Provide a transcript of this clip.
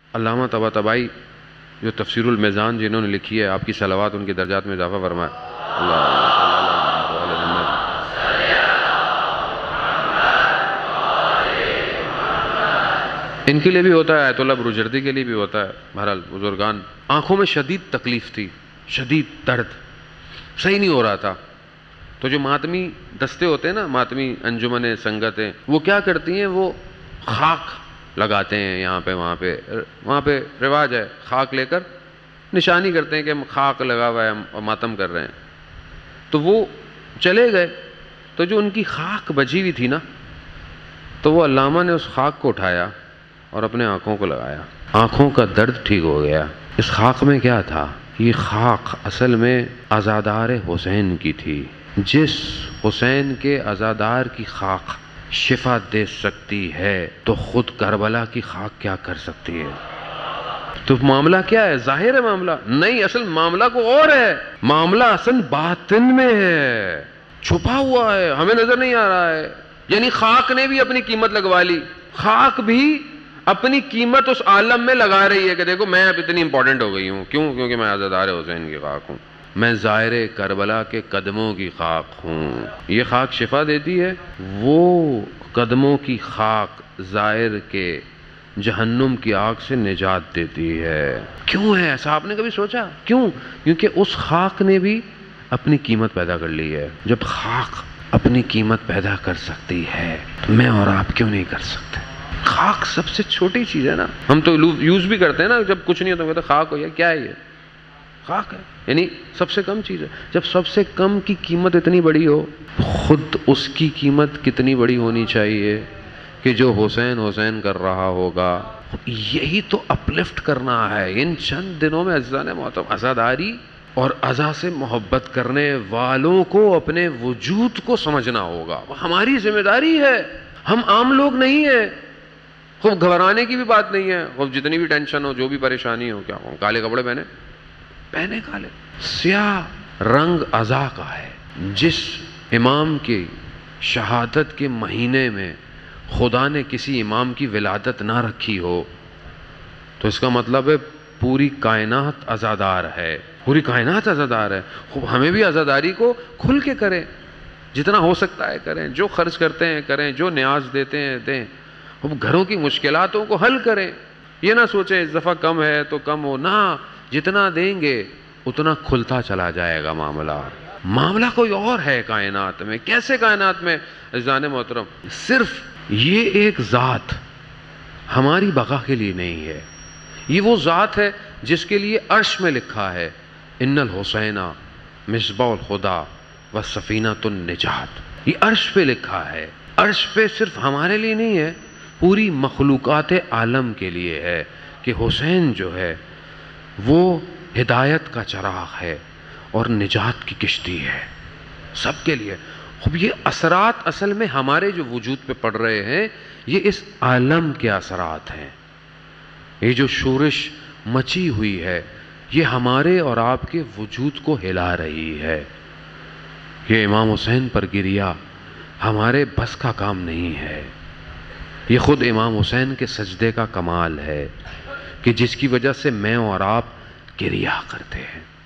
علامہ Tabatabai جو تفسیر المیزان جنہوں نے لکھی ہے، آپ کی صلوات ان کے درجات میں اضافہ فرمائے. ان کے لیے بھی ہوتا ہے، آیت اللہ بروجردی کے لیے بھی ہوتا ہے. بہرحال بزرگان، آنکھوں میں شدید تکلیف تھی، شدید درد، صحیح نہیں ہو رہا تھا. تو جو ماتمی دستے ہوتے ہیں نا، ماتمی انجمنیں، سنگتیں، وہ کیا کرتی ہیں، وہ خاک لگاتے ہیں یہاں پہ وہاں پہ رواج ہے، خاک لے کر نشانی کرتے ہیں کہ ہم خاک لگا ہوا ہے اور ماتم کر رہے ہیں. تو وہ چلے گئے، تو جو ان کی خاک بجی ہوئی تھی نا، تو وہ علامہ نے اس خاک کو اٹھایا اور اپنے آنکھوں کو لگایا. آنکھوں کا درد ٹھیک ہو گیا. اس خاک میں کیا تھا؟ یہ خاک اصل میں عزادار حسین کی تھی. جس حسین کے عزادار کی خاک شفا دے سکتی ہے تو خود کربلا کی خاک کیا کر سکتی ہے؟ تو معاملہ کیا ہے؟ ظاہر ہے معاملہ نہیں، اصل معاملہ کو اور ہے. معاملہ اصل باطن میں ہے، چھپا ہوا ہے، ہمیں نظر نہیں آ رہا ہے. یعنی خاک نے بھی اپنی قیمت لگوا لی. خاک بھی اپنی قیمت اس عالم میں لگا رہی ہے کہ دیکھو میں اب اتنی امپورٹنٹ ہو گئی ہوں. کیوں؟ کیونکہ میں عزادار حسین کی خاک ہوں، میں زائر کربلا کے قدموں کی خاک ہوں. یہ خاک شفا دیتی ہے، وہ قدموں کی خاک زائر کے جہنم کی آگ سے نجات دیتی ہے. کیوں ہے ایسا؟ آپ نے کبھی سوچا کیوں؟ کیونکہ اس خاک نے بھی اپنی قیمت پیدا کر لی ہے. جب خاک اپنی قیمت پیدا کر سکتی ہے تو میں اور آپ کیوں نہیں کر سکتے؟ خاک سب سے چھوٹی چیز ہے نا. ہم تو یوز بھی کرتے ہیں نا، جب کچھ نہیں ہوتا کہتے خاک ہو، یا کیا ہے یہ؟ خاک ہے، یعنی سب سے کم چیز ہے. جب سب سے کم کی قیمت اتنی بڑی ہو، خود اس کی قیمت کتنی بڑی ہونی چاہیے کہ جو حسین حسین کر رہا ہوگا. یہی تو اپلفٹ کرنا ہے. ان چند دنوں میں عزیزان محترم، عزاداری اور عزا سے محبت کرنے والوں کو اپنے وجود کو سمجھنا ہوگا. ہماری ذمہ داری ہے، ہم عام لوگ نہیں ہیں. خوب گھبرانے کی بھی بات نہیں ہے. خوب جتنی بھی ٹینشن ہو، جو بھی پریشانی ہو، کیا ہو، کالے کپڑے پہنے کالے. سیاہ رنگ عزا کا ہے. جس امام کی شہادت کے مہینے میں خدا نے کسی امام کی ولادت نہ رکھی ہو تو اس کا مطلب ہے پوری کائنات عزادار ہے، پوری کائنات عزادار ہے. خوب ہمیں بھی عزاداری کو کھل کے کریں، جتنا ہو سکتا ہے کریں، جو خرچ کرتے ہیں کریں، جو نیاز دیتے ہیں دیں. خوب گھروں کی مشکلاتوں کو حل کریں. یہ نہ سوچیں اس دفعہ کم ہے تو کم ہو، نہ، جتنا دیں گے اتنا کھلتا چلا جائے گا معاملہ. معاملہ کوئی اور ہے کائنات میں. کیسے کائنات میں عزیزان محترم؟ صرف یہ ایک ذات ہماری بقا کے لیے نہیں ہے. یہ وہ ذات ہے جس کے لیے عرش میں لکھا ہے ان الحسین مصباح الخدا و سفینۃ النجات. یہ عرش پہ لکھا ہے. عرش پہ صرف ہمارے لیے نہیں ہے، پوری مخلوقات عالم کے لیے ہے کہ حسین جو ہے وہ ہدایت کا چراغ ہے اور نجات کی کشتی ہے، سب کے لیے. اب یہ اثرات اصل میں ہمارے جو وجود پہ پڑ رہے ہیں، یہ اس عالم کے اثرات ہیں. یہ جو شورش مچی ہوئی ہے، یہ ہمارے اور آپ کے وجود کو ہلا رہی ہے. یہ امام حسین پر گریا ہمارے بس کا کام نہیں ہے. یہ خود امام حسین کے سجدے کا کمال ہے کہ جس کی وجہ سے میں اور آپ گریا کرتے ہیں.